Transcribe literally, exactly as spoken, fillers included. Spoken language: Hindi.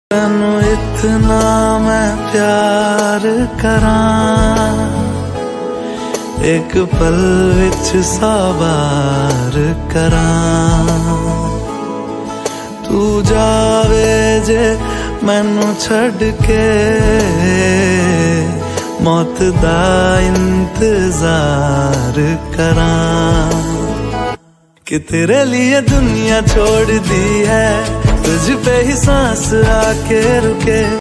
तैनू इतना मैं प्यार करां, एक पल विच सौ बार करां। तू जावे जे मैनू छड़ के, मौत दा इंतजार करां। कि तेरे लिए दुनिया छोड़ दी है, तुझ पे ही सांस आके रुके।